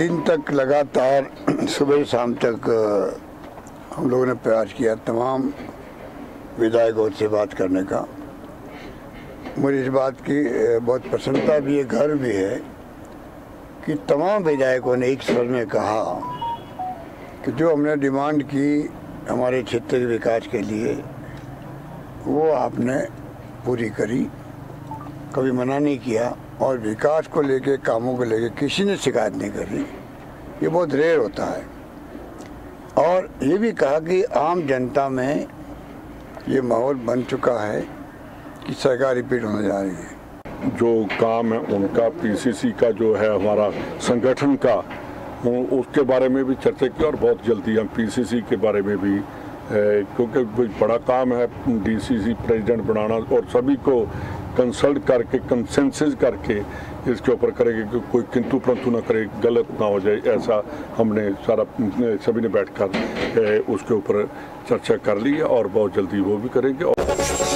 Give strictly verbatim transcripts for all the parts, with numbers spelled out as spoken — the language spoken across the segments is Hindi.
दिन तक लगातार सुबह शाम तक हम लोगों ने प्रयास किया तमाम विधायकों से बात करने का। मुझे इस बात की बहुत प्रसन्नता भी है, गर्व भी है कि तमाम विधायकों ने एक स्वर में कहा कि जो हमने डिमांड की हमारे क्षेत्र के विकास के लिए वो आपने पूरी करी, कभी मना नहीं किया और विकास को लेके, कामों को लेके किसी ने शिकायत नहीं करी। ये बहुत रेयर होता है। और ये भी कहा कि आम जनता में ये माहौल बन चुका है कि सरकार रिपीट होने जा रही है। जो काम है उनका, पीसीसी का जो है हमारा संगठन का, उसके बारे में भी चर्चा की और बहुत जल्दी हम पीसीसी के बारे में भी, क्योंकि बड़ा काम है डीसीसी प्रेसिडेंट बनाना और सभी को कंसल्ट करके कंसेंसस करके इसके ऊपर करेंगे कि कोई किंतु परंतु ना करे, गलत ना हो जाए। ऐसा हमने सारा सभी ने बैठकर उसके ऊपर चर्चा कर ली है और बहुत जल्दी वो भी करेंगे। और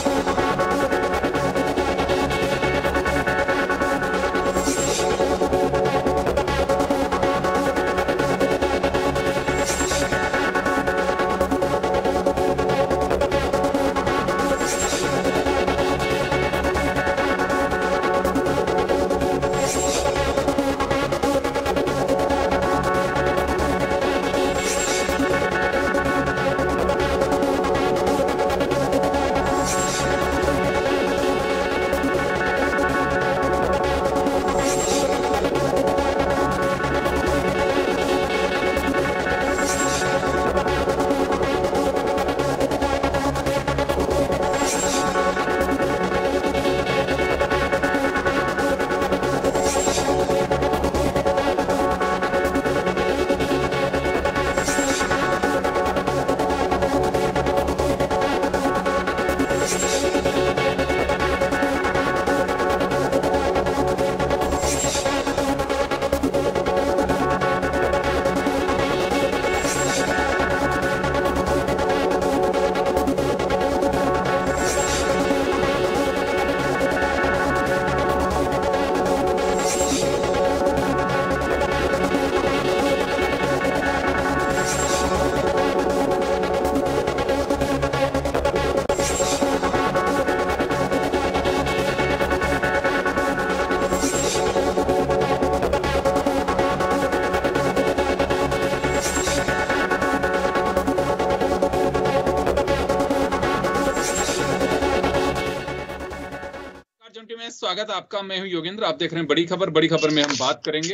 स्वागत आपका। मैं हूं योगेंद्र, आप देख रहे हैं बड़ी खबर। बड़ी खबर में हम बात करेंगे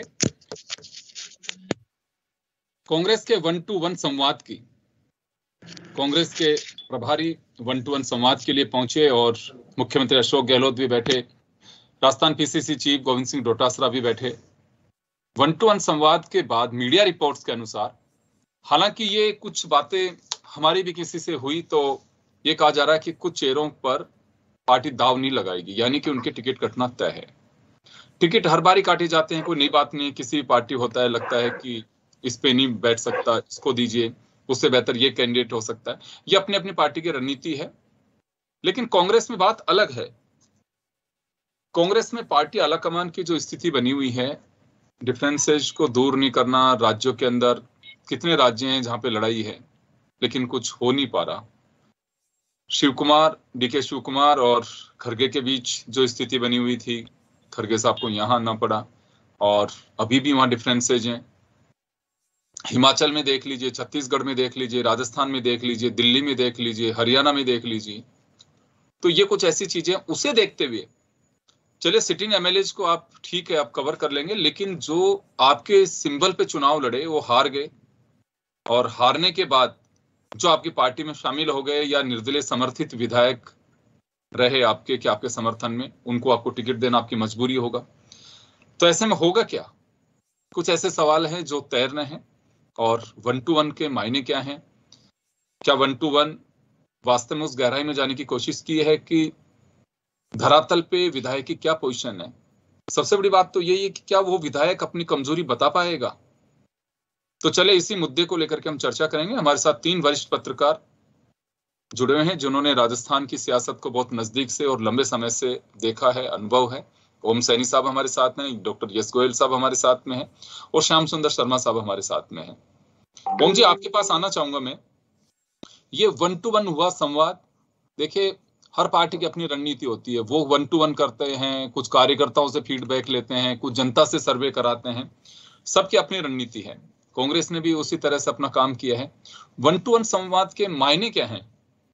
कांग्रेस के वन टू वन संवाद की। कांग्रेस के प्रभारी वन टू वन संवाद के लिए पहुंचे और मुख्यमंत्री अशोक गहलोत भी बैठे, राजस्थान पीसीसी चीफ गोविंद सिंह डोटासरा भी बैठे। वन टू वन संवाद के बाद मीडिया रिपोर्ट्स के अनुसार, हालांकि ये कुछ बातें हमारी भी किसी से हुई, तो ये कहा जा रहा है कि कुछ चेहरों पर पार्टी दाव नहीं लगाएगी, यानी कि उनके टिकट कटना तय है। टिकट हर बार ही काटे जाते हैं, कोई नई बात नहीं है। किसी भी पार्टी होता है, लगता है कि इस पे नहीं बैठ सकता, इसको दीजिए, उससे बेहतर ये कैंडिडेट हो सकता है। ये अपनी अपनी पार्टी की रणनीति है। लेकिन कांग्रेस में बात अलग है। कांग्रेस में पार्टी आलाकमान की जो स्थिति बनी हुई है, डिफरेंसेस को दूर नहीं करना, राज्यों के अंदर कितने राज्य हैं जहां पे लड़ाई है लेकिन कुछ हो नहीं पा रहा। शिव कुमार, डीके शिव कुमार और खरगे के बीच जो स्थिति बनी हुई थी, खरगे साहब को यहां आना पड़ा और अभी भी वहां डिफरेंसेज हैं। हिमाचल में देख लीजिए, छत्तीसगढ़ में देख लीजिए, राजस्थान में देख लीजिए, दिल्ली में देख लीजिए, हरियाणा में देख लीजिए। तो ये कुछ ऐसी चीजें, उसे देखते हुए चले सिटिंग एमएलए को आप ठीक है आप कवर कर लेंगे, लेकिन जो आपके सिंबल पे चुनाव लड़े वो हार गए और हारने के बाद जो आपकी पार्टी में शामिल हो गए या निर्दलीय समर्थित विधायक रहे आपके कि आपके समर्थन में, उनको आपको टिकट देना आपकी मजबूरी होगा। तो ऐसे में होगा क्या? कुछ ऐसे सवाल हैं जो तैरने हैं। और वन टू वन के मायने क्या हैं? क्या वन टू वन वास्तव में उस गहराई में जाने की कोशिश की है कि धरातल पे विधायक की क्या पोजीशन है? सबसे बड़ी बात तो यही है कि क्या वो विधायक अपनी कमजोरी बता पाएगा? तो चले इसी मुद्दे को लेकर के हम चर्चा करेंगे। हमारे साथ तीन वरिष्ठ पत्रकार जुड़े हुए हैं जिन्होंने राजस्थान की सियासत को बहुत नजदीक से और लंबे समय से देखा है, अनुभव है, ओम सैनी साहब हमारे साथ हैं, डॉक्टर यश गोयल साहब हमारे साथ में हैं और श्याम सुंदर शर्मा साहब हमारे साथ में हैं। ओम जी, आपके पास आना चाहूंगा मैं। ये वन टू वन हुआ संवाद, देखिए हर पार्टी की अपनी रणनीति होती है, वो वन टू वन करते हैं, कुछ कार्यकर्ताओं से फीडबैक लेते हैं, कुछ जनता से सर्वे कराते हैं, सबकी अपनी रणनीति है। कांग्रेस ने भी उसी तरह से अपना काम किया है। वन टू वन संवाद के मायने क्या हैं?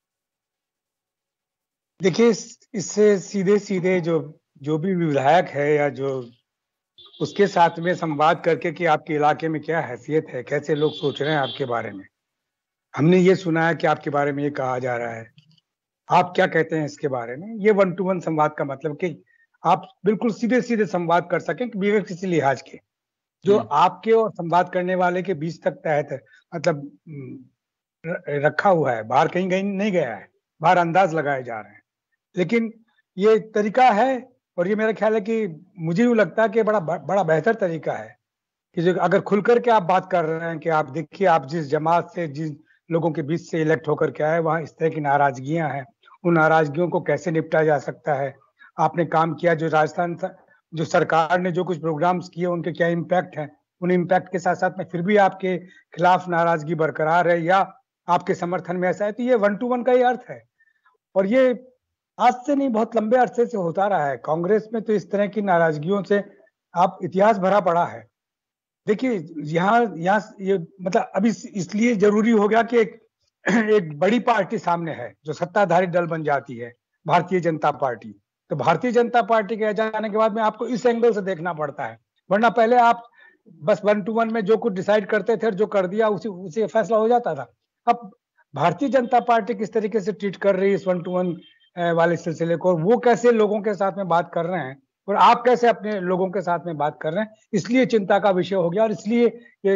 देखिए, इससे सीधे सीधे जो जो भी विधायक है या जो उसके साथ में संवाद करके कि आपके इलाके में क्या हैसियत है, कैसे लोग सोच रहे हैं आपके बारे में, हमने ये सुना है कि आपके बारे में ये कहा जा रहा है, आप क्या कहते हैं इसके बारे में। ये वन टू वन संवाद का मतलब कि आप बिल्कुल सीधे सीधे संवाद कर सकें बिना किसी लिहाज के, जो आपके और संवाद करने वाले के बीच तक तहत मतलब रखा हुआ है, बाहर कहीं कहीं नहीं गया है, बाहर अंदाज लगाए जा रहे हैं। लेकिन ये तरीका है और ये मेरा ख्याल है कि मुझे यूँ लगता है कि बड़ा बड़ा बेहतर तरीका है कि जो अगर खुल कर के आप बात कर रहे हैं कि आप देखिए आप जिस जमात से, जिस लोगों के बीच से इलेक्ट होकर के आए, वहाँ इस तरह की नाराजगियां हैं, उन नाराजगियों को कैसे निपटा जा सकता है। आपने काम किया, जो राजस्थान जो सरकार ने जो कुछ प्रोग्राम्स किए उनके क्या इम्पैक्ट हैं, उन इम्पैक्ट के साथ साथ में फिर भी आपके खिलाफ नाराजगी बरकरार है या आपके समर्थन में ऐसा है, तो ये वन टू वन का ही अर्थ है। और ये आज से नहीं, बहुत लंबे अरसे से होता रहा है। कांग्रेस में तो इस तरह की नाराजगियों से आप इतिहास भरा पड़ा है। देखिए यहाँ यहाँ ये मतलब अभी इसलिए जरूरी हो गया कि एक एक बड़ी पार्टी सामने है जो सत्ताधारी दल बन जाती है, भारतीय जनता पार्टी। तो भारतीय जनता पार्टी के आ जाने के बाद में आपको इस एंगल से देखना पड़ता है, वरना पहले आप बस वन टू वन में जो कुछ डिसाइड करते थे, जो कर दिया उसी उसी फैसला हो जाता था। अब भारतीय जनता पार्टी किस तरीके से ट्रीट कर रही है इस वन टू वन वाले सिलसिले को, वो कैसे लोगों के साथ में बात कर रहे हैं और आप कैसे अपने लोगों के साथ में बात कर रहे हैं, इसलिए चिंता का विषय हो गया और इसलिए ये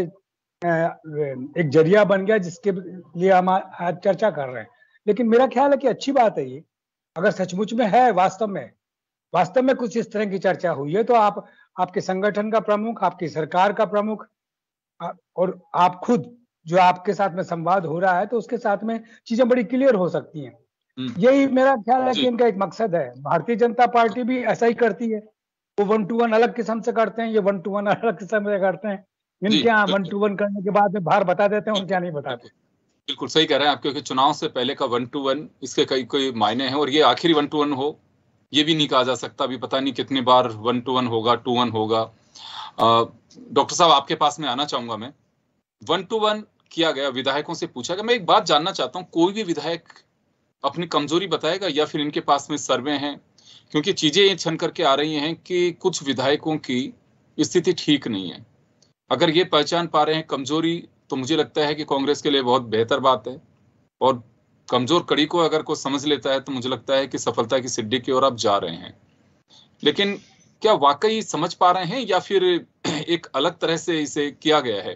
एक जरिया बन गया जिसके लिए हम आज चर्चा कर रहे हैं। लेकिन मेरा ख्याल है कि अच्छी बात है ये, अगर सचमुच में है, वास्तव में वास्तव में कुछ इस तरह की चर्चा हुई है, तो आप आपके संगठन का प्रमुख, आपकी सरकार का प्रमुख और आप खुद जो आपके साथ में संवाद हो रहा है, तो उसके साथ में चीजें बड़ी क्लियर हो सकती हैं। यही मेरा ख्याल है कि इनका एक मकसद है। भारतीय जनता पार्टी भी ऐसा ही करती है, वो वन टू वन अलग किस्म से करते हैं, ये वन टू वन अलग किस्म से करते हैं। इनके यहाँ वन टू वन करने के बाद में बाहर बता देते हैं, उनके यहाँ नहीं बताते। बिल्कुल सही कह रहे हैं आप, क्योंकि चुनाव से पहले का वन टू वन, इसके कई कोई मायने हैं और ये आखिरी वन टू वन हो ये भी नहीं कहा जा सकता। अभी पता नहीं कितनी बार वन टू वन होगा, टू वन होगा। डॉक्टर साहब, आपके पास में आना चाहूंगा मैं। वन टू वन किया गया, विधायकों से पूछा गया। मैं एक बात जानना चाहता हूँ, कोई भी विधायक अपनी कमजोरी बताएगा या फिर इनके पास में सर्वे हैं? क्योंकि चीजें ये छन करके आ रही हैं कि कुछ विधायकों की स्थिति ठीक नहीं है। अगर ये पहचान पा रहे हैं कमजोरी, तो मुझे लगता है कि कांग्रेस के लिए बहुत बेहतर बात है। और कमजोर कड़ी को अगर कोई समझ लेता है तो मुझे लगता है कि सफलता की सीढ़ी की ओर आप जा रहे हैं। लेकिन क्या वाकई समझ पा रहे हैं या फिर एक अलग तरह से इसे किया गया है?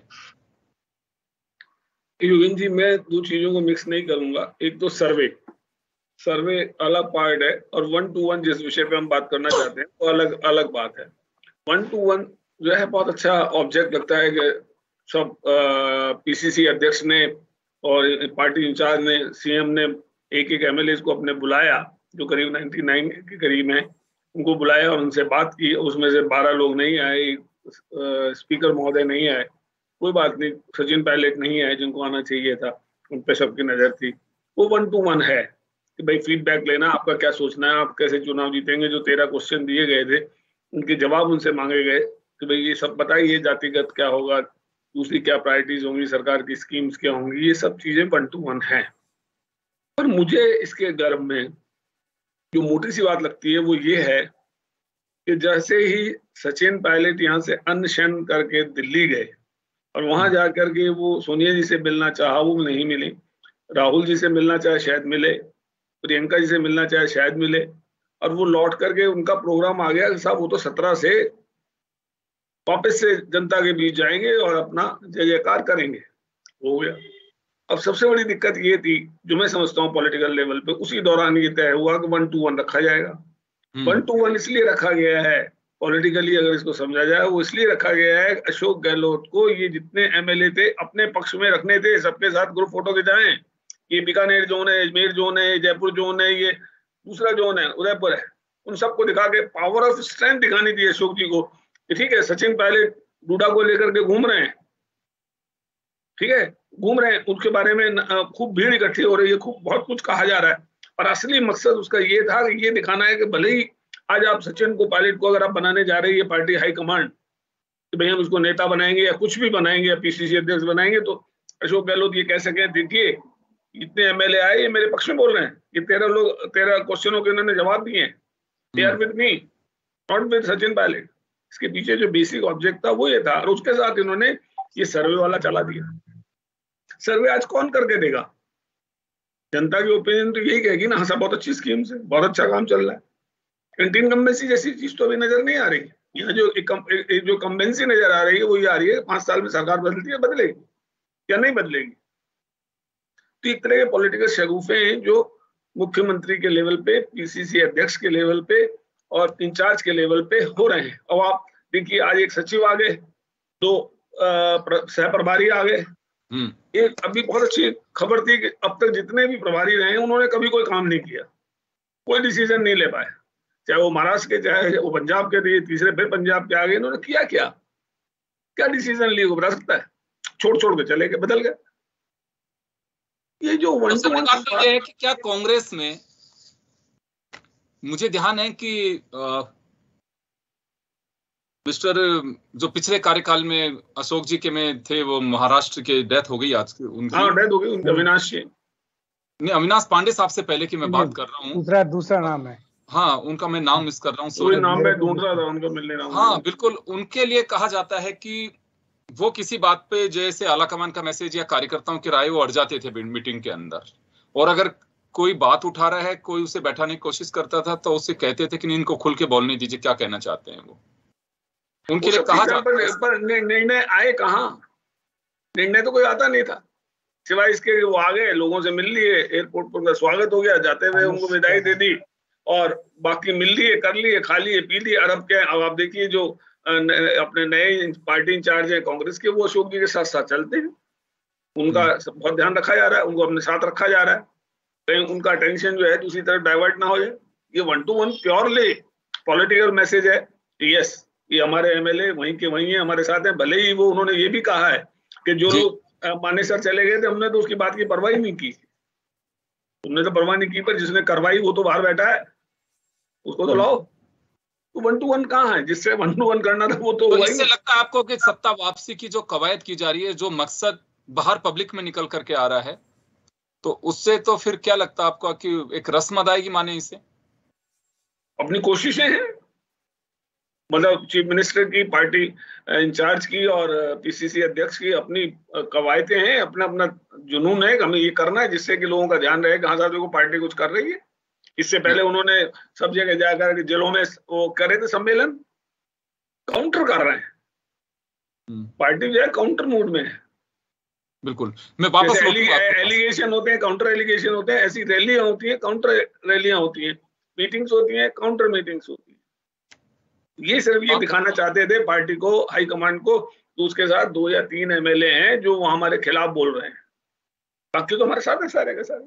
युगन जी, मैं दो चीजों को मिक्स नहीं करूंगा। एक तो सर्वे सर्वे अलग पार्ट है और वन टू वन जिस विषय पे हम बात करना चाहते हैं वो अलग अलग बात है। वन टू वन जो है बहुत अच्छा ऑब्जेक्ट लगता है कि सब पीसीसी अध्यक्ष ने और पार्टी इंचार्ज ने, सीएम ने एक एक एमएलए को अपने बुलाया, जो करीब निन्यानवे के करीब हैं, उनको बुलाया और उनसे बात की। उसमें से बारह लोग नहीं आए, स्पीकर महोदय नहीं आए, कोई बात नहीं, सचिन पायलट नहीं आए जिनको आना चाहिए था, उन पे सबकी नजर थी। वो वन टू वन है कि भाई फीडबैक लेना, आपका क्या सोचना है, आप कैसे चुनाव जीतेंगे। जो तेरह क्वेश्चन दिए गए थे उनके जवाब उनसे मांगे गए कि भाई ये सब बताइए, जातिगत क्या होगा, दूसरी क्या प्रायोरिटीज होंगी, सरकार की स्कीम्स क्या होंगी, ये सब चीजें वन टू वन है। पर मुझे इसके गर्भ में जो मोटी सी बात लगती है वो ये है कि जैसे ही सचिन पायलट यहाँ से अनशन करके दिल्ली गए और वहां जाकर के वो सोनिया जी से मिलना चाहा, वो नहीं मिली, राहुल जी से मिलना चाहे शायद मिले, प्रियंका जी से मिलना चाहे शायद मिले, और वो लौट करके उनका प्रोग्राम आ गया कि साहब वो तो सत्रह से वापस से जनता के बीच जाएंगे और अपना जय जयकार करेंगे। हो गया। अब सबसे बड़ी दिक्कत ये थी, जो मैं समझता हूँ पॉलिटिकल लेवल पे, उसी दौरान ये तय हुआ कि वन टू वन रखा जाएगा। वन टू वन इसलिए रखा गया है, पॉलिटिकली अगर इसको समझा जाए, वो इसलिए रखा गया है अशोक गहलोत को ये जितने एमएलए थे अपने पक्ष में रखने थे, सबके साथ ग्रुप फोटो खिंचाएं। ये बीकानेर जोन है, अजमेर जोन है, जयपुर जोन है, ये दूसरा जोन है उदयपुर है, उन सबको दिखा के पावर ऑफ स्ट्रेंथ दिखानी थी अशोक जी को कि ठीक है, सचिन पायलट डूडा को लेकर के घूम रहे हैं, ठीक है, घूम रहे हैं, उसके बारे में खूब भीड़ इकट्ठी हो रही है, खूब बहुत कुछ कहा जा रहा है, और असली मकसद उसका ये था कि ये दिखाना है कि भले ही आज आप सचिन को, पायलट को अगर आप बनाने जा रही है पार्टी हाईकमांड कि भाई हम उसको नेता बनाएंगे या कुछ भी बनाएंगे या पीसीसी अध्यक्ष बनाएंगे, तो अशोक गहलोत ये कह सके देखिए इतने एमएलए आए, ये मेरे पक्ष में बोल रहे हैं, ये तेरह लोग तेरह क्वेश्चनों के उन्होंने जवाब दिए हैं, they are with me not with Sachin Pilot. इसके पीछे जो बेसिक ऑब्जेक्ट था वो ये था, और उसके साथ इन्होंने ये सर्वे वाला चला दिया। सर्वे आज कौन करके देगा? जनता की ओपिनियन तो यही कहेगी ना, हाँ सब बहुत अच्छी स्कीम है, बहुत अच्छा काम चल रहा है। कैंटीन कम्बेंसी जैसी चीज तो अभी नजर नहीं आ रही। यहाँ जो एक, एक, एक जो कम्बेंसी नजर आ रही है वो ये आ रही है, पांच साल में सरकार बदलती है, बदलेगी या नहीं बदलेगी। तो एक तरह के पॉलिटिकल शगुफे हैं जो मुख्यमंत्री के लेवल पे, पीसीसी अध्यक्ष के लेवल पे और इंचार्ज के लेवल पे हो रहे हैं। अब आप देखिए, आज एक सचिव आ गए, दो सह प्रभारी आ गए। एक अभी बहुत अच्छी खबर थी कि अब तक जितने भी प्रभारी रहे हैं उन्होंने कभी कोई काम नहीं किया, कोई डिसीजन नहीं ले पाए, चाहे वो महाराष्ट्र के, चाहे वो पंजाब के थे, तीसरे फिर पंजाब के आ गए। इन्होंने किया क्या क्या डिसीजन लिए, बता सकता है? छोड़ छोड़ के चले गए, बदल गए। ये जो वन टू वन बात ये है कि क्या कांग्रेस में, मुझे ध्यान है कि आ, मिस्टर जो पिछले कार्यकाल में अशोक जी के में थे, वो महाराष्ट्र के डेथ हो गई आज उनकी। हाँ, डेथ हो गई उनकी, अविनाश जी। नहीं, अविनाश पांडे साहब से पहले की मैं बात कर रहा हूँ। दूसरा दूसरा नाम है। हाँ, उनका मैं नाम मिस कर रहा हूँ, कोई नाम मैं ढूंढ रहा था, उनको मिलने रहा हूँ। हाँ बिल्कुल, उनके लिए कहा जाता है कि वो किसी बात पे जैसे आलाकमान का मैसेज या कार्यकर्ताओं की राय वो अड़ जाते थे मीटिंग के अंदर, और अगर कोई बात उठा रहा है, कोई उसे बैठाने की कोशिश करता था तो उसे कहते थे कि इनको खुल के बोलने दीजिए, क्या कहना चाहते हैं वो। उनके लिए कहा जाता है। पर निर्णय आए कहाँ? निर्णय तो कोई आता नहीं था, सिवाय इसके वो आ गए, लोगों से मिल लिए, एयरपोर्ट पर स्वागत हो गया, जाते हुए उनको विदाई दे दी, और बाकी मिल लिए, कर लिए, खा लिए, पी लिए। अरब के अब आप देखिए जो अपने नए पार्टी इंचार्ज हैं कांग्रेस के, वो अशोक जी के साथ साथ चलते हैं, उनका बहुत ध्यान रखा जा रहा है, उनको अपने साथ रखा जा रहा है, कहीं उनका अटेंशन जो है दूसरी तरफ डाइवर्ट ना हो जाए। ये one to one purely political message है। यस, ये हमारे एमएलए वहीं के वहीं है, हमारे साथ हैं, भले ही वो उन्होंने ये भी कहा है कि जो लोग मानेसर चले गए थे हमने तो उसकी बात की परवाह ही नहीं की, तुमने तो परवाह नहीं की, पर जिसने करवाई वो तो बाहर बैठा है, उसको तो लाओ। तो वन टू वन कहाँ है? जिससे वन टू वन करना था वो तो, तो इससे लगता है आपको कि सत्ता वापसी की जो कवायद की जा रही है, जो मकसद बाहर पब्लिक में निकल करके आ रहा है, तो उससे तो फिर क्या लगता है आपको कि एक रस्म अदायगी माने इसे? अपनी कोशिशें हैं, मतलब चीफ मिनिस्टर की, पार्टी इंचार्ज की और पीसीसी अध्यक्ष की अपनी कवायतें हैं, अपना अपना जुनून है, हमें ये करना है जिससे कि लोगों का ध्यान रहे कि हाँ साहब देखो पार्टी कुछ कर रही है। इससे पहले उन्होंने सब जगह जाकर जेलों में वो कर रहे थे सम्मेलन, काउंटर कर रहे हैं, पार्टी जो है काउंटर मूड में है। बिल्कुल, मैं वापस एलिगेशन होते हैं, काउंटर एलिगेशन होते हैं, ऐसी रैलियां होती हैं, काउंटर रैलियां होती हैं, मीटिंग्स होती हैं, काउंटर मीटिंग्स होती हैं। ये सिर्फ ये दिखाना चाहते थे पार्टी को, हाईकमांड को, तो उसके साथ दो या तीन एमएलए हैं जो वो हमारे खिलाफ बोल रहे हैं, बाकी तो हमारे साथ है सारे के सारे।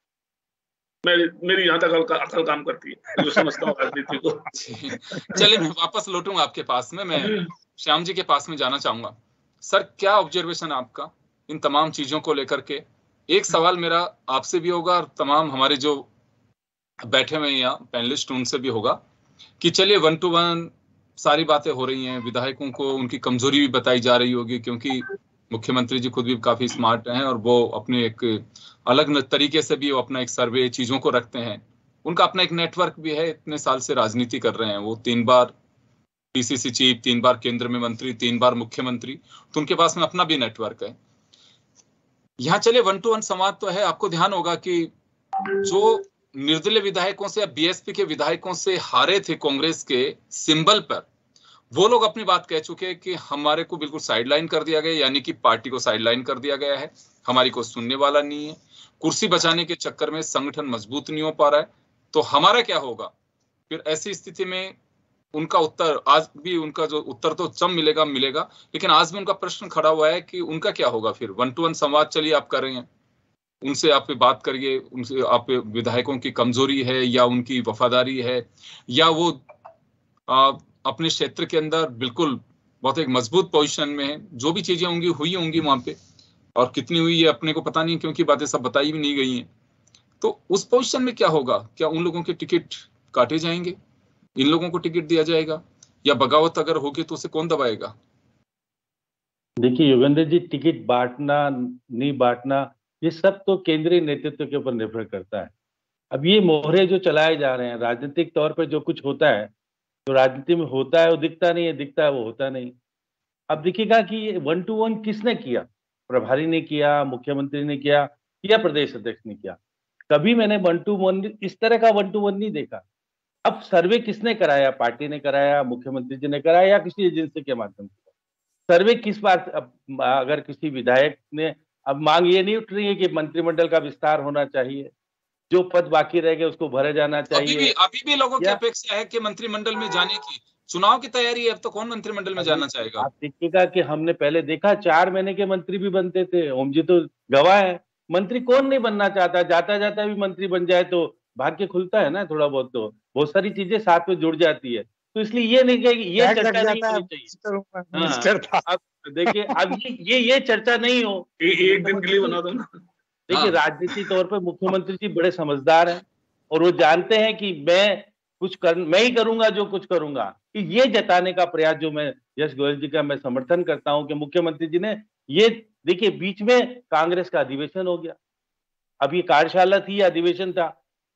मेरी मेरी यहाँ तक अकल काम करती है, जो समझता हूँ राजनीति को। चलिए मैं वापस लौटूंगा आपके पास में, मैं श्याम जी के पास में जाना चाहूंगा। सर, क्या ऑब्जर्वेशन आपका इन तमाम चीजों को लेकर के? एक सवाल मेरा आपसे भी होगा और तमाम हमारे जो बैठे हुए यहाँ पैनलिस्ट उनसे भी होगा कि चलिए वन टू वन सारी बातें हो रही हैं, विधायकों को उनकी कमजोरी भी बताई जा रही होगी, क्योंकि मुख्यमंत्री जी खुद भी काफी स्मार्ट हैं और वो अपने एक अलग तरीके से भी वो अपना एक सर्वे चीजों को रखते हैं, उनका अपना एक नेटवर्क भी है, इतने साल से राजनीति कर रहे हैं, वो तीन बार पीसीसी चीफ, तीन बार केंद्र में मंत्री, तीन बार मुख्यमंत्री, तो उनके पास में अपना भी नेटवर्क है। यहाँ चले वन टू वन संवाद तो है, आपको ध्यान होगा कि जो निर्दलीय विधायकों से या बीएसपी के विधायकों से हारे थे कांग्रेस के सिंबल पर, वो लोग अपनी बात कह चुके हैं कि हमारे को बिल्कुल साइडलाइन कर दिया गया, यानी कि पार्टी को साइडलाइन कर दिया गया है, हमारी को सुनने वाला नहीं है, कुर्सी बचाने के चक्कर में संगठन मजबूत नहीं हो पा रहा है, तो हमारा क्या होगा? फिर ऐसी स्थिति में उनका उत्तर, आज भी उनका जो उत्तर तो चम मिलेगा मिलेगा लेकिन आज भी उनका प्रश्न खड़ा हुआ है कि उनका क्या होगा फिर? वन टू वन संवाद चलिए आप कर रहे हैं, उनसे आप बात करिए, उनसे आप विधायकों की कमजोरी है या उनकी वफादारी है, या वो आ, अपने क्षेत्र के अंदर बिल्कुल बहुत एक मजबूत पोजीशन में है। जो भी चीजें होंगी हुई होंगी वहां पे, और कितनी हुई है अपने को पता नहीं, क्योंकि बातें सब बताई भी नहीं गई हैं। तो उस पोजीशन में क्या होगा? क्या उन लोगों के टिकट काटे जाएंगे, इन लोगों को टिकट दिया जाएगा, या बगावत अगर होगी तो उसे कौन दबाएगा? देखिए योगेंद्र जी, टिकट बांटना नहीं बांटना ये सब तो केंद्रीय नेतृत्व के ऊपर निर्भर करता है। अब ये मोहरे जो चलाए जा रहे हैं राजनीतिक तौर पर, जो कुछ होता है, जो राजनीति में होता है वो दिखता नहीं है, दिखता है वो होता नहीं। अब देखिएगा कि ये वन टू वन किसने किया? प्रभारी ने किया, मुख्यमंत्री ने किया, या प्रदेश अध्यक्ष ने किया? कभी मैंने वन टू वन इस तरह का वन टू वन नहीं देखा। अब सर्वे किसने कराया? पार्टी ने कराया, मुख्यमंत्री जी ने कराया, या किसी एजेंसी के माध्यम से? सर्वे किस बात? अब अगर किसी विधायक ने, अब मांग ये नहीं उठ रही है कि मंत्रिमंडल का विस्तार होना चाहिए, जो पद बाकी रह गए उसको भरे जाना चाहिए। अभी भी अभी भी लोगों की अपेक्षा है कि मंत्रिमंडल में जाने की। चुनाव की तैयारी है, अब तो कौन मंत्रिमंडल में जाना चाहेगा? आप देखिएगा कि हमने पहले देखा चार महीने के मंत्री भी बनते थे। ओम जी तो गवाह है, मंत्री कौन नहीं बनना चाहता? जाता जाता भी मंत्री बन जाए तो भाग्य खुलता है ना, थोड़ा बहुत तो बहुत सारी चीजें साथ में जुड़ जाती है। तो इसलिए ये नहीं कि ये चर्चा नहीं होनी चाहिए। अब देखिए, अब ये ये ये चर्चा नहीं हो, एक दिन के लिए बना दो ना। देखिए राजनीति तौर पर मुख्यमंत्री जी बड़े समझदार हैं, और वो जानते हैं कि मैं कुछ कर मैं ही करूंगा जो कुछ करूंगा। कि ये जताने का प्रयास जो मैं यश गोयल जी का मैं समर्थन करता हूं कि मुख्यमंत्री जी ने ये, देखिए बीच में कांग्रेस का अधिवेशन हो गया, अब ये कार्यशाला थी, अधिवेशन था,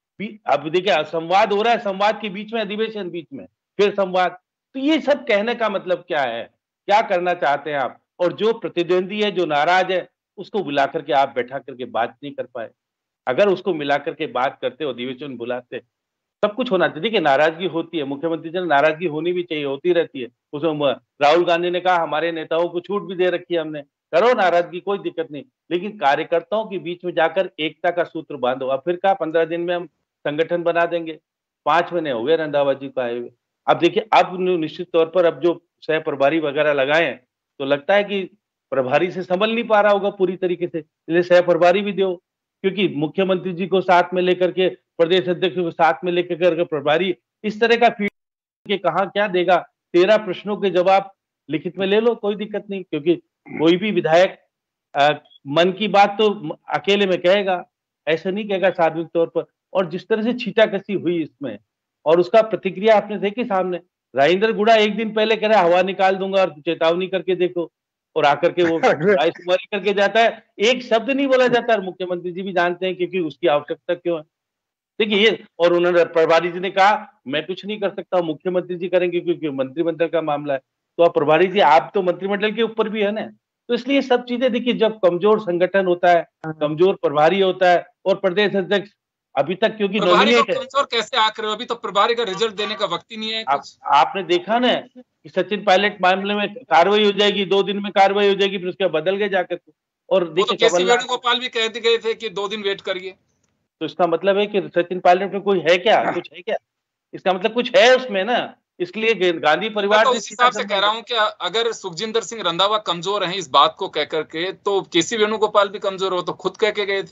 अब देखिए संवाद हो रहा है, संवाद के बीच में अधिवेशन, बीच में फिर संवाद। तो ये सब कहने का मतलब क्या है? क्या करना चाहते हैं आप? और जो प्रतिद्वंदी है, जो नाराज है, उसको बुला करके आप बैठा करके बात नहीं कर पाए। अगर उसको मिला करके बात करते, अधिवेशन बुलाते, सब कुछ होना चाहिए। देखिए नाराजगी होती है, मुख्यमंत्री जी ने नाराजगी होनी भी चाहिए, होती रहती है। उसमें राहुल गांधी ने कहा हमारे नेताओं को छूट भी दे रखी है हमने, करो नाराजगी, कोई दिक्कत नहीं, लेकिन कार्यकर्ताओं के बीच में जाकर एकता का सूत्र बांधो। अब फिर कहा पंद्रह दिन में हम संगठन बना देंगे, पांच महीने हो गए रंधावा जी को आए हुए। अब देखिए, अब निश्चित तौर पर अब जो सह प्रभारी वगैरह लगाए हैं, तो लगता है कि प्रभारी से संभल नहीं पा रहा होगा पूरी तरीके से, इसलिए सह प्रभारी भी दो, क्योंकि मुख्यमंत्री जी को साथ में लेकर के, प्रदेश अध्यक्ष को साथ में लेकर प्रभारी इस तरह का फीड के कहा क्या देगा? तेरह प्रश्नों के जवाब लिखित में ले लो, कोई दिक्कत नहीं, क्योंकि कोई भी विधायक आ, मन की बात तो अकेले में कहेगा, ऐसा नहीं कहेगा सार्वजनिक तौर पर। और जिस तरह से छींटाकशी हुई इसमें, और उसका प्रतिक्रिया आपने देखी सामने, राजेंद्र गुड़ा एक दिन पहले कह रहा है हवा निकाल दूंगा और चेतावनी करके देखो, और आकर के वो रायशुमारी करके जाता है, एक शब्द नहीं बोला जाता। और मुख्यमंत्री जी भी जानते हैं क्योंकि उसकी आवश्यकता क्यों है। देखिए ये, और उन्होंने प्रभारी जी ने कहा मैं कुछ नहीं कर सकता, मुख्यमंत्री जी करेंगे क्योंकि मंत्रिमंडल का मामला है। तो आप प्रभारी जी, आप तो मंत्रिमंडल के ऊपर भी है ना। तो इसलिए सब चीजें देखिए, जब कमजोर संगठन होता है, कमजोर प्रभारी होता है, और प्रदेश अध्यक्ष अभी तक क्योंकि नॉमिनेट है, कमजोर कैसे आकर अभी तो प्रभारी का रिजल्ट देने का वक्त ही नहीं है। आप, आपने देखा ना कि सचिन पायलट मामले में कार्रवाई हो जाएगी, दो दिन में कार्रवाई हो जाएगी, फिर उसके बदल गए जाकर। और देखिए केसी वेणुगोपाल भी कह गए थे कि दो दिन वेट करिए। तो इसका मतलब है कि सचिन पायलट में कोई है क्या? कुछ है क्या? इसका मतलब कुछ है उसमें ना, इसलिए गांधी परिवार तो उस हिसाब से कह रहा हूं कि अगर सुखजिंदर सिंह रंधावा कमजोर हैं इस बात को कहकर के, तो केसी वेणुगोपाल भी कमजोर हो तो खुद कह के गए थे।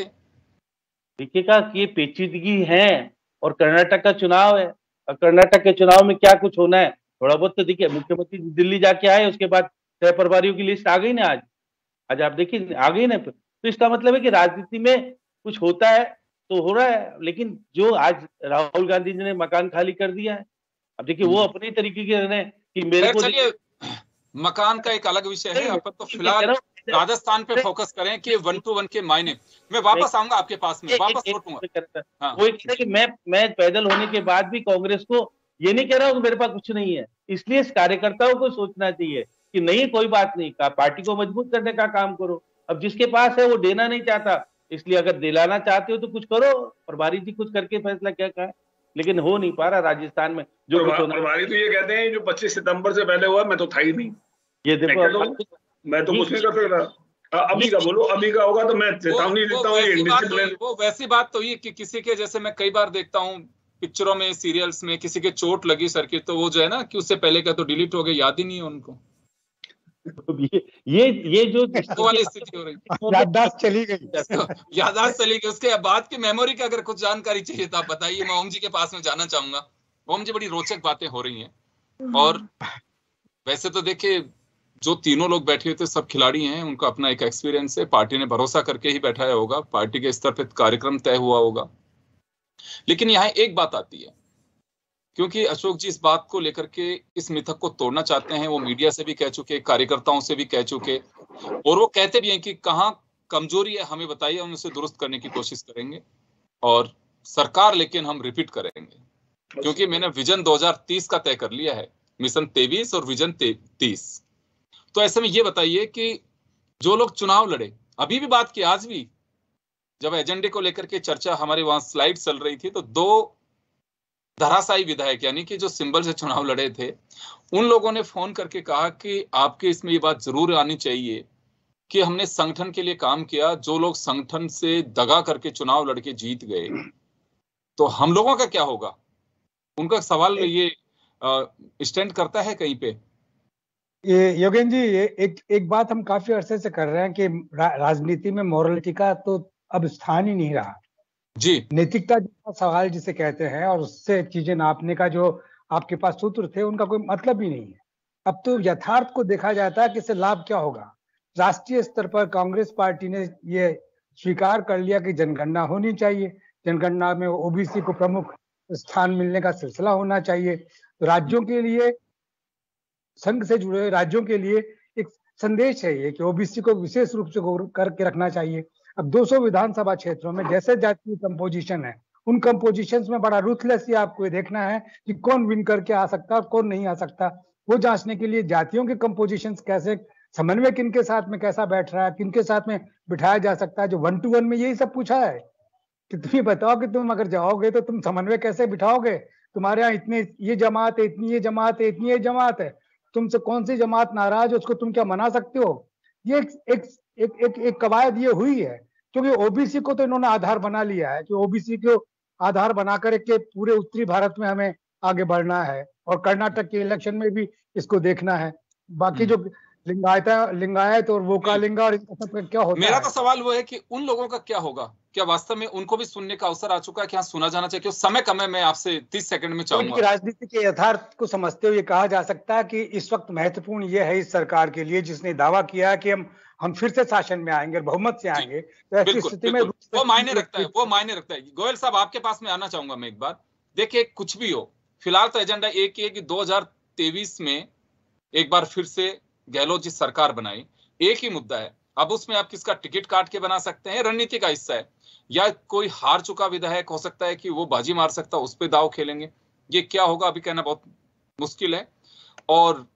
देखिएगा कि ये पेचीदगी है, और कर्नाटक का चुनाव है, और कर्नाटक के चुनाव में क्या कुछ होना है थोड़ा बहुत तो देखिए। मुख्यमंत्री दिल्ली जाके आए, उसके बाद सह प्रभारियों की लिस्ट आ गई ना, आज आज आप देखिए आ गई ना। तो इसका मतलब है कि राजनीति में कुछ होता है तो हो रहा है, लेकिन जो आज राहुल गांधी जी ने मकान खाली कर दिया है, अब देखिए वो अपने तरीके के रहे कि मेरे को, चलिए मकान का एक अलग विषय है, अपन तो फिलहाल राजस्थान पे फोकस करें कि वन टू वन के मायने। मैं वापस आऊंगा आपके पास में, वापस लौटूंगा। हाँ। वो कहता है कि मैं मैं पैदल होने के बाद भी कांग्रेस को ये नहीं कह रहा हूँ कि मेरे पास कुछ नहीं है, इसलिए कार्यकर्ताओं को सोचना चाहिए कि नहीं कोई बात नहीं, पार्टी को मजबूत करने का काम करो। अब जिसके पास है वो देना नहीं चाहता, इसलिए अगर दिलाना चाहते हो तो कुछ करो। प्रभारी जी कुछ करके फैसला क्या कहा, लेकिन हो नहीं पा रहा राजस्थान में। जो प्रभारी तो ये कहते हैं जो पच्चीस सितंबर से पहले हुआ मैं तो था ही नहीं। ये देखो, मैं तो कुछ नहीं कर सकता। अभी का बोलो, अभी का होगा तो मैं चेतावनी देता हूँ। वो वैसी बात तो ये कि किसी के, जैसे मैं कई बार देखता हूँ पिक्चरों में, सीरियल्स में, किसी के चोट लगी सर की, तो वो जो है ना कि उससे पहले का तो डिलीट हो गया, याद ही नहीं है उनको। तो ये ये ये जो वो वाली स्थिति हो रही है। याददाश्त चली गई। याददाश्त चली गई, उसके बाद की मेमोरी की अगर कुछ जानकारी चाहिए तो आप बताइए, मैं ओम जी के पास में जाना चाहूंगा। ओम जी, बड़ी रोचक बातें हो रही हैं। और वैसे तो देखिए, जो तीनों लोग बैठे हुए थे सब खिलाड़ी हैं, उनका अपना एक एक्सपीरियंस है, पार्टी ने भरोसा करके ही बैठाया होगा, पार्टी के स्तर पे कार्यक्रम तय हुआ होगा। लेकिन यहाँ एक बात आती है, क्योंकि अशोक जी इस बात को लेकर के इस मिथक को तोड़ना चाहते हैं, वो मीडिया से भी कह चुके, कार्यकर्ताओं से भी कह चुके, और वो कहते भी हैं कि कहाँ कमजोरी है हमें बताइए, हम उसे दुरुस्त करने की कोशिश करेंगे, और सरकार लेकिन हम रिपीट करेंगे, क्योंकि मैंने विजन दो हज़ार तीस का तय कर लिया है, मिशन तेईस और विजन तीस। तो ऐसे में ये बताइए कि जो लोग चुनाव लड़े, अभी भी बात की, आज भी जब एजेंडे को लेकर के चर्चा हमारे वहां स्लाइड चल रही थी, तो दो धराशायी विधायक यानी कि जो सिंबल से चुनाव लड़े थे, उन लोगों ने फोन करके कहा कि आपके इसमें ये बात जरूर आनी चाहिए कि हमने संगठन के लिए काम किया, जो लोग संगठन से दगा करके चुनाव लड़के जीत गए, तो हम लोगों का क्या होगा। उनका सवाल ये स्टैंड करता है कहीं पे। ये योगेन जी, ये एक एक बात हम काफी अरसे से कर रहे हैं कि रा, राजनीति में मॉरलिटी का तो अब स्थान ही नहीं रहा जी। नैतिकता का सवाल जिसे कहते हैं, और उससे चीजें नापने का जो आपके पास सूत्र थे, उनका कोई मतलब ही नहीं है। अब तो यथार्थ को देखा जाता है कि इससे लाभ क्या होगा। राष्ट्रीय स्तर पर कांग्रेस पार्टी ने ये स्वीकार कर लिया कि जनगणना होनी चाहिए, जनगणना में ओबीसी को प्रमुख स्थान मिलने का सिलसिला होना चाहिए। तो राज्यों के लिए, संघ से जुड़े राज्यों के लिए एक संदेश है ये कि ओबीसी को विशेष रूप से करके रखना चाहिए। अब दो सौ विधानसभा क्षेत्रों में जैसे जातीय कंपोजिशन है, उन कंपोजिशंस में बड़ा रूथलेस आपको ये देखना है कि कौन विन करके आ सकता है और कौन नहीं आ सकता। वो जांचने के लिए जातियों के कंपोजिशंस कैसे, समन्वय किनके साथ में कैसा बैठ रहा है, किनके साथ में बिठाया जा सकता है। जो वन टू वन में यही सब पूछा है कि तुम ये बताओ कि तुम अगर जाओगे तो तुम समन्वय कैसे बिठाओगे, तुम्हारे यहाँ इतने ये जमात है, इतनी ये जमात है, इतनी ये जमात है, तुमसे कौन सी जमात नाराज है, उसको तुम क्या मना सकते हो। ये एक एक एक एक, एक कवायद ये हुई है, क्योंकि ओबीसी को तो इन्होंने आधार बना लिया है कि ओबीसी को आधार बनाकर के पूरे उत्तरी भारत में हमें आगे बढ़ना है, और कर्नाटक के इलेक्शन में भी इसको देखना है। बाकी जो लिंगायत लिंगायत और वोकालिंगा और क्या होता मेरा है। तो सवाल वो है कि उन लोगों का क्या होगा, क्या वास्तव में उनको भी सुनने का अवसर आ चुका है, क्या सुना जाना चाहिए। समय कम है, मैं आपसे तीस सेकंड में चाहूंगा। राजनीति के यथार्थ को समझते हुए कहा जा सकता है कि इस वक्त महत्वपूर्ण ये है इस सरकार के लिए, जिसने दावा किया है कि हम हम फिर से शासन में आएंगे और बहुमत से आएंगे, तो ऐसी स्थिति में वो मायने रखता है, वो मायने रखता है। गोयल साहब, आपके पास में आना चाहूंगा मैं एक बार। देखिए, कुछ भी हो, फिलहाल तो एजेंडा एक ही है कि दो हज़ार तेईस में एक बार फिर से गहलोत जी सरकार बनाई, एक ही मुद्दा है। अब उसमें आप किसका टिकट काट के बना सकते हैं, रणनीति का हिस्सा है, या कोई हार चुका विधायक हो सकता है कि वो बाजी मार सकता है, उस पर दाव खेलेंगे। ये क्या होगा अभी कहना बहुत मुश्किल है। और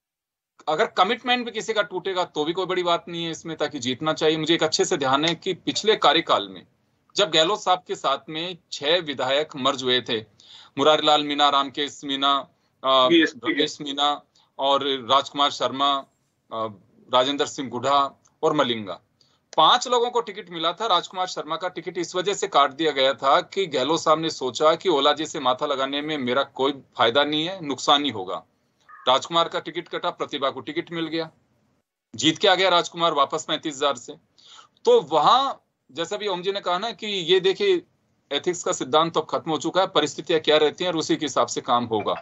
अगर कमिटमेंट भी किसी का टूटेगा तो भी कोई बड़ी बात नहीं है इसमें, ताकि जीतना चाहिए। मुझे एक अच्छे से ध्यान है कि पिछले कार्यकाल में जब गहलोत साहब के साथ में छह विधायक मर्ज हुए थे, मुरारीलाल मीणा, रामकेश मीणा, रमेश मीणा और राजकुमार शर्मा, राजेंद्र सिंह गुढ़ा और मलिंगा, पांच लोगों को टिकट मिला था। राजकुमार शर्मा का टिकट इस वजह से काट दिया गया था कि गहलोत साहब ने सोचा कि ओला जी से माथा लगाने में मेरा कोई फायदा नहीं है, नुकसान ही होगा। राजकुमार का टिकट कटा, प्रतिभा को टिकट मिल गया, जीत के आ गया राजकुमार वापस पैंतीस हजार से। तो वहां जैसा भी ओम जी ने कहा ना कि ये देखिए एथिक्स का सिद्धांत तो खत्म हो चुका है, परिस्थितियां क्या रहती हैं और उसी के हिसाब से काम होगा।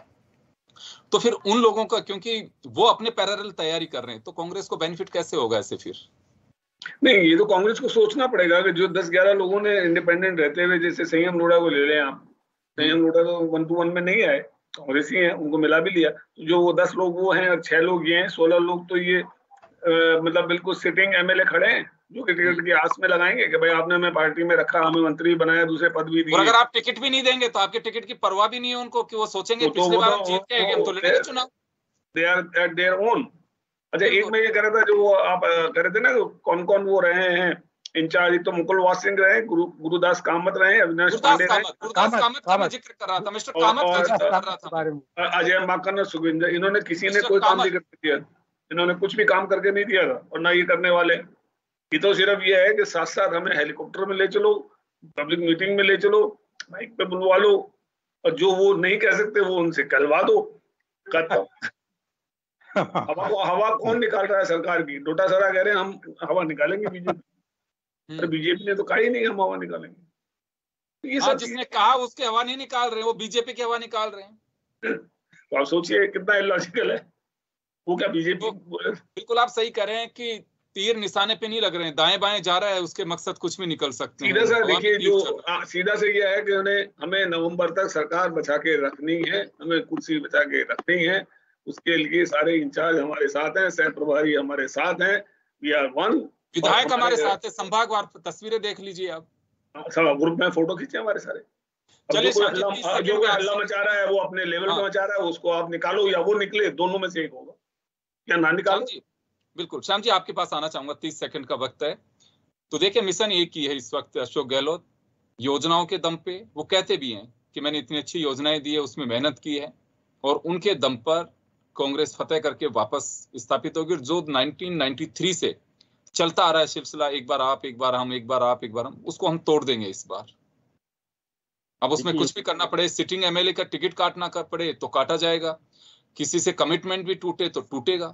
तो फिर उन लोगों का, क्योंकि वो अपने पैरेलल तैयारी कर रहे हैं, तो कांग्रेस को बेनिफिट कैसे होगा ऐसे? फिर नहीं, ये तो कांग्रेस को सोचना पड़ेगा कि जो दस ग्यारह लोगों ने इंडिपेंडेंट रहते हुए, जैसे संयम लोढ़ा को ले लें आप, संयम लोढ़ा तो वन टू वन में नहीं आए, कांग्रेसी हैं, उनको मिला भी लिया। जो वो दस लोग वो हैं और छह लोग ये हैं, सोलह लोग तो ये आ, मतलब बिल्कुल सिटिंग एमएलए खड़े हैं जो कि टिकट की आस में लगाएंगे कि भाई आपने हमें पार्टी में रखा, हमें मंत्री बनाया, दूसरे पद भी दिए। और अगर आप टिकट भी नहीं देंगे तो आपके टिकट की परवाह भी नहीं है उनको, कि वो सोचेंगे तो पिछले बार जीत के हम तो लड़ेंगे चुनाव। They are at their own. अच्छा, एक मैं ये कह रहा था, जो वो आप कह रहे थे ना कौन कौन वो रहे हैं इंचार्ज, तो मुकुल वास सिंह रहे, गुरु गुरुदास कामत रहे, अविनाश पांडे रहे, गुरुदास कामत का मैं जिक्र कर रहा था, मिस्टर कामत का जिक्र कर रहा था, अजय माकन, सुखविंदर, इन्होंने किसी ने कोई काम नहीं करके दिया, इन्होंने कुछ भी काम करके नहीं दिया था और ना ये करने वाले। ये तो सिर्फ ये है कि साथ साथ हमें हेलीकॉप्टर में ले चलो, पब्लिक मीटिंग में ले चलो, माइक पे बुलवा लो, और जो वो नहीं कह सकते वो उनसे कहलवा दो। हवा को हवा कौन निकाल रहा है सरकार की? डोटासरा कह रहे हैं हम हवा निकालेंगे बीजेपी। अरे बीजेपी ने तो कहा ही नहीं हम हवा निकालेंगे। तो ये हाँ, सब जिसने कहा उसके हवा नहीं निकाल रहे, वो बीजेपी की हवा निकाल रहे हैं। तो आप सोचिए कितना इलॉजिकल है वो। क्या बीजेपी तो बिल्कुल आप सही कह रहे हैं कि तीर निशाने पे नहीं लग रहे हैं, दाएं बाएं जा रहा है, उसके मकसद कुछ भी निकल सकते हैं। सीधा सा देखिए, जो आ, सीधा से यह है कि उन्हें हमें नवंबर तक सरकार बचा के रखनी है, हमें कुर्सी बचा के रखनी है। उसके लिए सारे इंचार्ज हमारे साथ हैं, सह प्रभारी हमारे साथ हैं, वी आर वन। विधायक हमारे साथ है, संभागवार तस्वीरें देख लीजिए आप, सब ग्रुप में फोटो खींचे हमारे सारे। चलिए जो कोई जो कोई हल्ला मचा रहा है वो अपने लेवल पे मचा रहा है, उसको आप निकालो या वो निकले, दोनों में से एक होगा। क्या ना निकालो? बिल्कुल श्याम जी, आपके पास आना चाहूंगा, तीस सेकंड का वक्त है। तो देखिए, मिशन एक ही है इस वक्त अशोक गहलोत, योजनाओं के दम पे वो कहते भी हैं कि मैंने इतनी अच्छी योजनाएं दी है, उसमें मेहनत की है, और उनके दम पर कांग्रेस फतेह करके वापस स्थापित होगी। जो नाइनटीन नाइंटी थ्री से चलता आ रहा है सिलसिला, एक बार आप, एक बार हम, एक बार आप, एक बार हम, उसको हम तोड़ देंगे इस बार। अब उसमें कुछ भी करना पड़े, सिटिंग एमएलए का टिकट काटना कर पड़े तो काटा जाएगा, किसी से कमिटमेंट भी टूटे तो टूटेगा।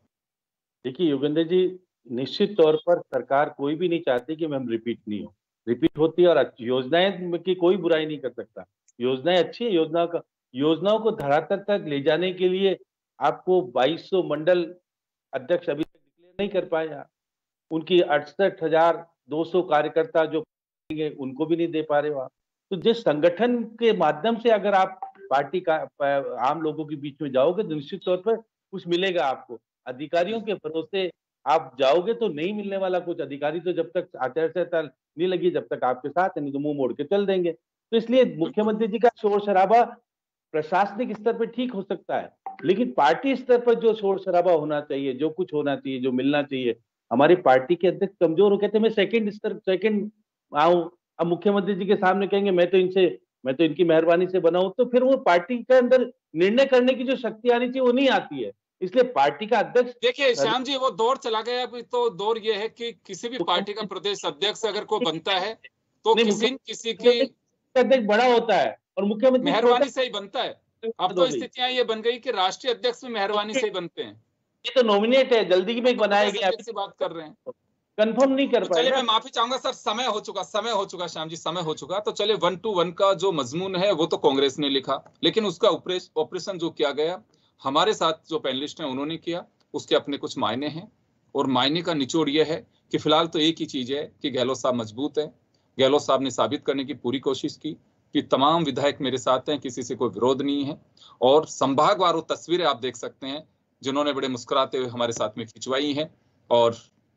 देखिए योगेंद्र जी, निश्चित तौर पर सरकार कोई भी नहीं चाहती कि मैम रिपीट नहीं हो, रिपीट होती है। और योजनाएं की कोई बुराई नहीं कर सकता, योजनाएं अच्छी है। योजना का योजनाओं को धरातल तक ले जाने के लिए आपको बाईस सौ मंडल अध्यक्ष अभी तक डिक्लेयर नहीं कर पाया, उनकी अड़सठ हजार दो सौ कार्यकर्ता जो उनको भी नहीं दे पा रहे हो आप। तो जिस संगठन के माध्यम से अगर आप पार्टी का आम लोगों के बीच में जाओगे तो निश्चित तौर पर कुछ मिलेगा आपको। अधिकारियों के भरोसे आप जाओगे तो नहीं मिलने वाला कुछ। अधिकारी तो जब तक आचार संहिता नहीं लगी जब तक आपके साथ है, नहीं तो मुंह मोड़ के चल देंगे। तो इसलिए मुख्यमंत्री जी का शोर शराबा प्रशासनिक स्तर पर ठीक हो सकता है, लेकिन पार्टी स्तर पर जो शोर शराबा होना चाहिए, जो कुछ होना चाहिए, जो मिलना चाहिए, हमारी पार्टी के अध्यक्ष कमजोर हो कहते मैं सेकंड स्तर सेकंड आऊं। अब मुख्यमंत्री जी के सामने कहेंगे मैं तो इनसे मैं तो इनकी मेहरबानी से बनाऊं, तो फिर वो पार्टी के अंदर निर्णय करने की जो शक्ति आनी चाहिए वो नहीं आती है। इसलिए पार्टी का अध्यक्ष, देखिए श्याम जी, वो दौर चला गया। अभी तो दौर ये है कि किसी भी पार्टी का प्रदेश अध्यक्ष अगर कोई बनता है तो किसी किसी की अध्यक्ष बड़ा होता है और मुख्यमंत्री मेहरबानी से ही बनता है। अब तो स्थितियां ये बन गई कि राष्ट्रीय अध्यक्ष भी मेहरबानी से ही बनते हैं। ये तो नॉमिनेट है, जल्दी में बनाया गया, से बात कर रहे हैं, कंफर्म नहीं कर पाए। चलिए मैं माफी चाहूंगा सर, समय हो चुका समय हो चुका श्याम जी, समय हो चुका। तो चलिए वन टू वन का जो मजमून है वो तो कांग्रेस ने लिखा, लेकिन उसका ऑपरेशन जो किया गया हमारे साथ जो पैनलिस्ट हैं उन्होंने किया, उसके अपने कुछ मायने हैं। और मायने का निचोड़ यह है कि फिलहाल तो एक ही चीज है कि गहलोत साहब मजबूत है। गहलोत साहब ने साबित करने की पूरी कोशिश की कि तमाम विधायक मेरे साथ हैं, किसी से कोई विरोध नहीं है। और संभागवार तस्वीरें आप देख सकते हैं जिन्होंने बड़े मुस्कुराते हुए हमारे साथ में खिंचवाई हैं। और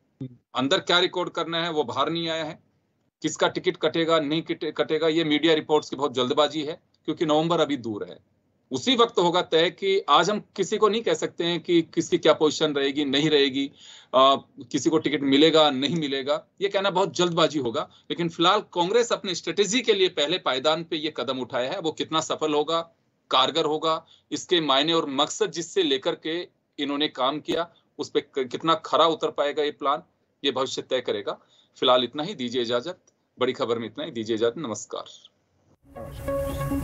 अंदर क्या रिकॉर्ड करना है वो बाहर नहीं आया है। किसका टिकट कटेगा नहीं कटेगा ये मीडिया रिपोर्ट्स की बहुत जल्दबाजी है, क्योंकि नवंबर अभी दूर है। उसी वक्त होगा तय कि आज हम किसी को नहीं कह सकते हैं कि किसकी क्या पोजीशन रहेगी नहीं रहेगी, आ, किसी को टिकट मिलेगा नहीं मिलेगा, ये कहना बहुत जल्दबाजी होगा। लेकिन फिलहाल कांग्रेस अपने स्ट्रेटेजी के लिए पहले पायदान पे ये कदम उठाया है। वो कितना सफल होगा, कारगर होगा, इसके मायने और मकसद जिससे लेकर के इन्होंने काम किया उस पर कितना खरा उतर पाएगा ये प्लान, ये भविष्य तय करेगा। फिलहाल इतना ही, दीजिए इजाजत। बड़ी खबर में इतना ही, दीजिए इजाजत। नमस्कार।